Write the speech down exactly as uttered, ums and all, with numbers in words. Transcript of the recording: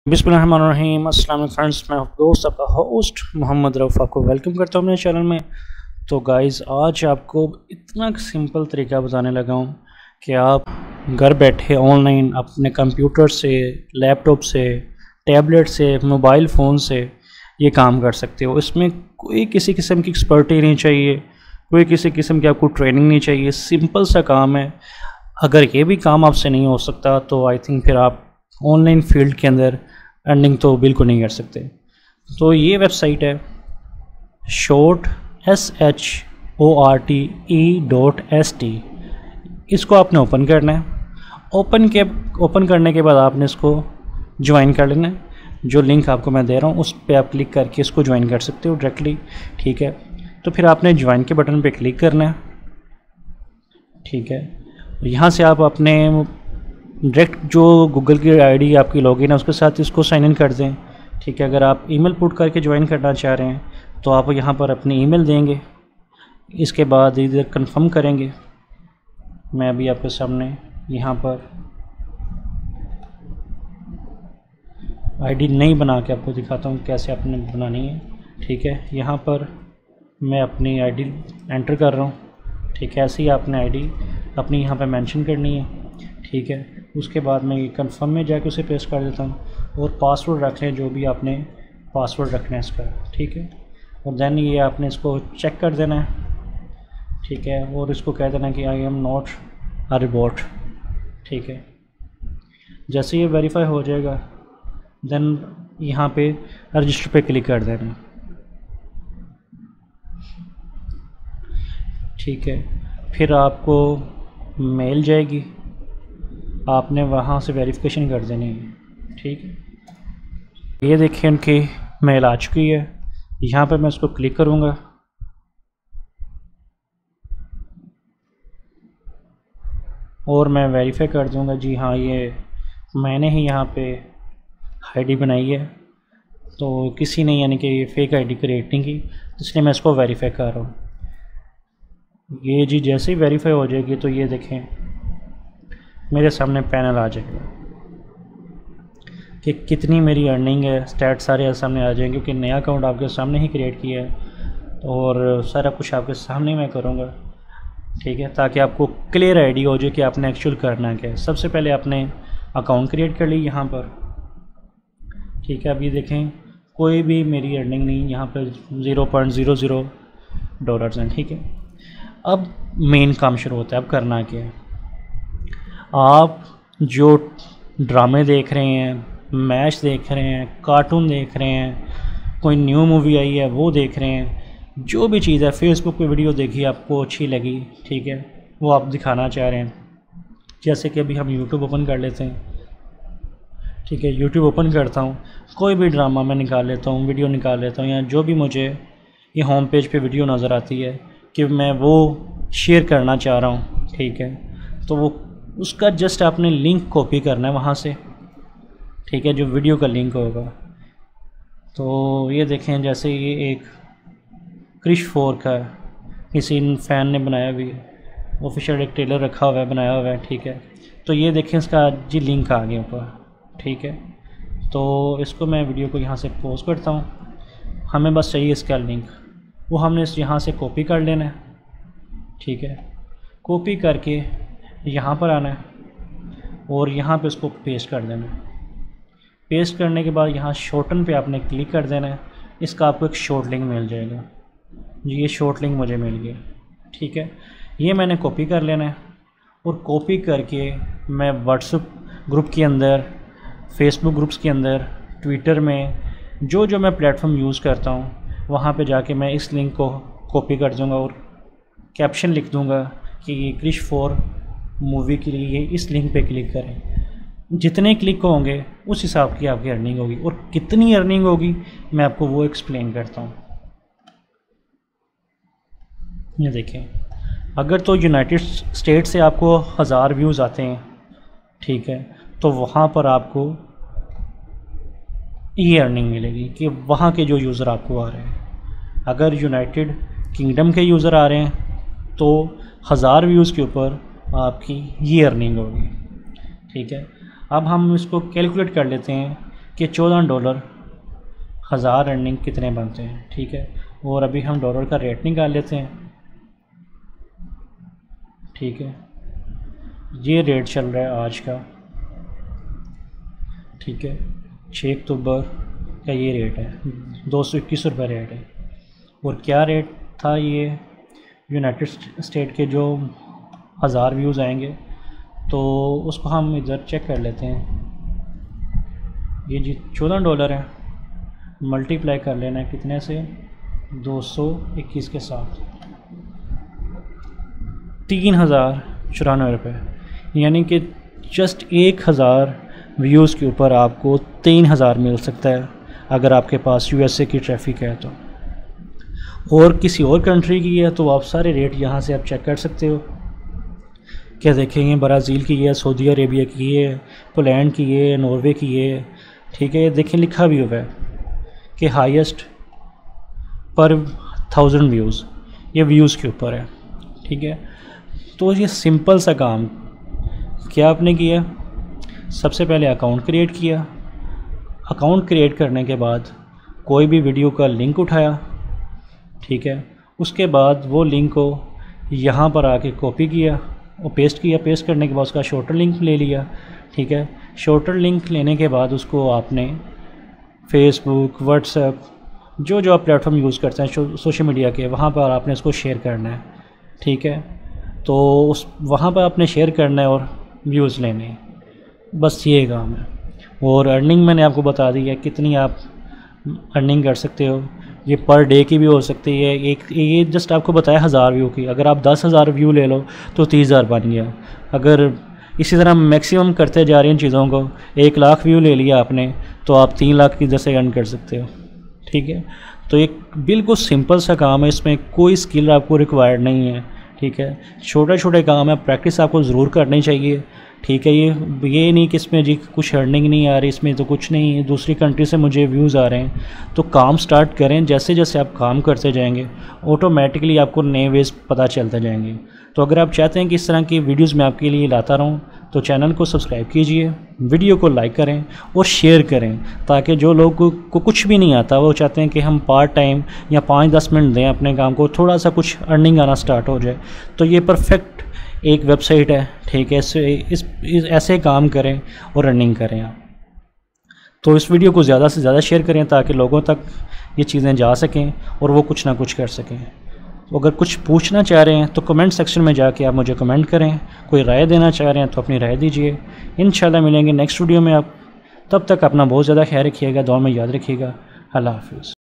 बिस्मिल्लाहिर्रहमानिर्रहीम। अस्सलाम वालेकुम फ्रेंड्स, मैं दोस्त आपका होस्ट मोहम्मद रऊफ़ आपको वेलकम करता हूँ अपने चैनल में। तो गाइज़, आज आपको इतना सिंपल तरीका बताने लगा हूँ कि आप घर बैठे ऑनलाइन अपने कंप्यूटर से, लैपटॉप से, टैबलेट से, मोबाइल फ़ोन से ये काम कर सकते हो। इसमें कोई किसी किस्म की एक्सपर्टी नहीं चाहिए, कोई किसी किस्म की आपको ट्रेनिंग नहीं चाहिए। सिंपल सा काम है। अगर ये भी काम आपसे नहीं हो सकता तो आई थिंक फिर आप ऑनलाइन फील्ड के अंदर अर्निंग तो बिल्कुल नहीं कर सकते। तो ये वेबसाइट है short S H O R T E dot S T. इसको आपने ओपन करना है। ओपन के ओपन करने के बाद आपने इसको ज्वाइन कर लेना है। जो लिंक आपको मैं दे रहा हूँ उस पर आप क्लिक करके इसको ज्वाइन कर सकते हो डायरेक्टली, ठीक है। तो फिर आपने ज्वाइन के बटन पे क्लिक करना है, ठीक है। यहाँ से आप अपने डायरेक्ट जो गूगल की आईडी आपकी लॉगिन है उसके साथ इसको साइन इन कर दें, ठीक है। अगर आप ईमेल पुट करके ज्वाइन करना चाह रहे हैं तो आप यहाँ पर अपनी ईमेल देंगे। इसके बाद इधर कंफर्म करेंगे। मैं अभी आपके सामने यहाँ पर आईडी नहीं बना के आपको दिखाता हूँ कैसे आपने बनानी है, ठीक है। यहाँ पर मैं अपनी आईडी एंटर कर रहा हूँ, ठीक है। ऐसे ही आपने आईडी अपनी यहाँ पर मेंशन करनी है, ठीक है। उसके बाद मैं ये कन्फर्म में जाके उसे पेस्ट कर देता हूँ और पासवर्ड रख लें, जो भी आपने पासवर्ड रखना है इसका, ठीक है। और देन ये आपने इसको चेक कर देना है, ठीक है। और इसको कह देना कि I am not a robot, ठीक है। जैसे ये वेरीफाई हो जाएगा देन यहाँ पे रजिस्टर पे क्लिक कर देना, ठीक है। फिर आपको मेल जाएगी, आपने वहाँ से वेरिफिकेशन कर देनी है, ठीक है। ये देखिए उनकी मेल आ चुकी है। यहाँ पे मैं इसको क्लिक करूँगा और मैं वेरीफाई कर दूँगा जी हाँ ये मैंने ही यहाँ पे आईडी बनाई है, तो किसी ने यानी कि ये फेक आईडी क्रिएट नहीं की, इसलिए मैं इसको वेरीफाई कर रहा हूँ। ये जी जैसे ही वेरीफाई हो जाएगी तो ये देखें मेरे सामने पैनल आ जाएगा कि कितनी मेरी अर्निंग है। स्टैट सारे सामने आ जाएंगे क्योंकि नया अकाउंट आपके सामने ही क्रिएट किया है और सारा कुछ आपके सामने मैं करूँगा, ठीक है, ताकि आपको क्लियर आइडिया हो जाए कि आपने एक्चुअल करना क्या है। सबसे पहले आपने अकाउंट क्रिएट कर ली यहाँ पर, ठीक है। अब ये देखें कोई भी मेरी अर्निंग नहीं, यहाँ पर zero point zero zero dollars हैं, ठीक है। अब मेन काम शुरू होता है। अब करना क्या है, आप जो ड्रामे देख रहे हैं, मैच देख रहे हैं, कार्टून देख रहे हैं, कोई न्यू मूवी आई है वो देख रहे हैं, जो भी चीज़ है, फेसबुक पे वीडियो देखी आपको अच्छी लगी, ठीक है, वो आप दिखाना चाह रहे हैं। जैसे कि अभी हम यूट्यूब ओपन कर लेते हैं, ठीक है। यूट्यूब ओपन करता हूँ, कोई भी ड्रामा मैं निकाल लेता हूँ, वीडियो निकाल लेता हूँ, या जो भी मुझे ये होम पेज पे वीडियो नज़र आती है कि मैं वो शेयर करना चाह रहा हूँ, ठीक है। तो वो उसका जस्ट आपने लिंक कॉपी करना है वहाँ से, ठीक है, जो वीडियो का लिंक होगा। तो ये देखें जैसे ये एक क्रिश फोर का किसी फ़ैन ने बनाया भी है, ऑफिशियल एक ट्रेलर रखा हुआ है, बनाया हुआ है, ठीक है। तो ये देखें इसका जी लिंक आ गया ऊपर, ठीक है। तो इसको मैं वीडियो को यहाँ से पोस्ट करता हूँ। हमें बस चाहिए इसका लिंक, वो हमने इस यहाँ से कॉपी कर लेना है, ठीक है। कॉपी करके यहाँ पर आना है और यहाँ पे इसको पेस्ट कर देना है। पेस्ट करने के बाद यहाँ शॉर्टन पे आपने क्लिक कर देना है। इसका आपको एक शॉर्ट लिंक मिल जाएगा जी, ये शॉर्ट लिंक मुझे मिल गया, ठीक है। ये मैंने कॉपी कर लेना है और कॉपी करके मैं व्हाट्सएप ग्रुप के अंदर, फेसबुक ग्रुप्स के अंदर, ट्विटर में, जो जो मैं प्लेटफॉर्म यूज़ करता हूँ वहाँ पे जाके मैं इस लिंक को कॉपी कर दूँगा और कैप्शन लिख दूँगा कि ये क्रिश फोर मूवी के लिए इस लिंक पे क्लिक करें। जितने क्लिक होंगे उस हिसाब की आपकी अर्निंग होगी, और कितनी अर्निंग होगी मैं आपको वो एक्सप्लेन करता हूँ। ये देखें, अगर तो यूनाइटेड स्टेट से आपको हज़ार व्यूज़ आते हैं, ठीक है, तो वहाँ पर आपको ये अर्निंग मिलेगी कि वहाँ के जो यूज़र आपको आ रहे हैं। अगर यूनाइटेड किंगडम के यूज़र आ रहे हैं तो हज़ार व्यूज़ के ऊपर आपकी ये अर्निंग होगी, ठीक है। अब हम इसको कैलकुलेट कर लेते हैं कि चौदह डॉलर हज़ार अर्निंग कितने बनते हैं। ठीक है, और अभी हम डॉलर का रेट निकाल लेते हैं। ठीक है, ये रेट चल रहा है आज का। ठीक है, छः अक्टूबर का ये रेट है, दो सौ इक्कीस रुपये रेट है। और क्या रेट था ये यूनाइटेड स्टेट के जो हज़ार व्यूज़ आएंगे, तो उसको हम इधर चेक कर लेते हैं। ये जी चौदह डॉलर है, मल्टीप्लाई कर लेना है कितने से, दो सौ इक्कीस के साथ, तीन हज़ार चौरानवे रुपये, यानी कि जस्ट एक हज़ार व्यूज़ के ऊपर आपको तीन हज़ार मिल सकता है अगर आपके पास यूएसए की ट्रैफिक है तो। और किसी और कंट्री की है तो आप सारे रेट यहाँ से आप चेक कर सकते हो। क्या देखेंगे, ब्राज़ील की है, सऊदी अरेबिया की है, पोलैंड की है, नॉर्वे की है। ठीक है, देखें लिखा भी हुआ है कि हाईएस्ट पर थाउजेंड व्यूज़, ये व्यूज़ के ऊपर है। ठीक है, तो ये सिंपल सा काम क्या आपने किया, सबसे पहले अकाउंट क्रिएट किया। अकाउंट क्रिएट करने के बाद कोई भी वीडियो का लिंक उठाया। ठीक है, उसके बाद वो लिंक को यहाँ पर आके कॉपी किया और पेस्ट किया। पेस्ट करने के बाद उसका शॉर्टर लिंक ले लिया। ठीक है, शॉर्टर लिंक लेने के बाद उसको आपने फेसबुक, व्हाट्सएप, जो जो आप प्लेटफॉर्म यूज़ करते हैं सोशल मीडिया के, वहाँ पर आपने इसको शेयर करना है। ठीक है, तो उस वहाँ पर आपने शेयर करना है और व्यूज़ लेने हैं, बस ये काम है। और अर्निंग मैंने आपको बता दी है कितनी आप अर्निंग कर सकते हो। ये पर डे की भी हो सकती है, एक ये जस्ट आपको बताया हज़ार व्यू की। अगर आप दस हज़ार व्यू ले लो तो तीस हज़ार बन गया। अगर इसी तरह मैक्सिमम करते जा रही हैं चीज़ों को, एक लाख व्यू ले लिया आपने तो आप तीन लाख की दस से अर्न कर सकते हो। ठीक है, तो एक बिल्कुल सिंपल सा काम है, इसमें कोई स्किल आपको रिक्वायर्ड नहीं है। ठीक है, छोटे छोटे काम है, प्रैक्टिस आपको ज़रूर करनी चाहिए। ठीक है, ये ये नहीं कि इसमें जी कुछ अर्निंग नहीं आ रही, इसमें तो कुछ नहीं है, दूसरी कंट्री से मुझे व्यूज़ आ रहे हैं, तो काम स्टार्ट करें। जैसे जैसे आप काम करते जाएंगे ऑटोमेटिकली आपको नए वेज पता चलते जाएंगे। तो अगर आप चाहते हैं कि इस तरह की वीडियोज़ मैं आपके लिए लाता रहूँ तो चैनल को सब्सक्राइब कीजिए, वीडियो को लाइक करें और शेयर करें, ताकि जो लोग को, को कुछ भी नहीं आता, वो चाहते हैं कि हम पार्ट टाइम या पाँच दस मिनट दें अपने काम को, थोड़ा सा कुछ अर्निंग आना स्टार्ट हो जाए, तो ये परफेक्ट एक वेबसाइट है। ठीक है, इससे इस, इस ऐसे काम करें और रनिंग करें आप। तो इस वीडियो को ज़्यादा से ज़्यादा शेयर करें ताकि लोगों तक ये चीज़ें जा सकें और वो कुछ ना कुछ कर सकें। अगर कुछ पूछना चाह रहे हैं तो कमेंट सेक्शन में जाके आप मुझे कमेंट करें। कोई राय देना चाह रहे हैं तो अपनी राय दीजिए। इंशाल्लाह मिलेंगे नेक्स्ट वीडियो में। आप तब तक अपना बहुत ज़्यादा ख्याल रखिएगा, दुआ में याद रखिएगा। अल्लाह हाफ़िज़।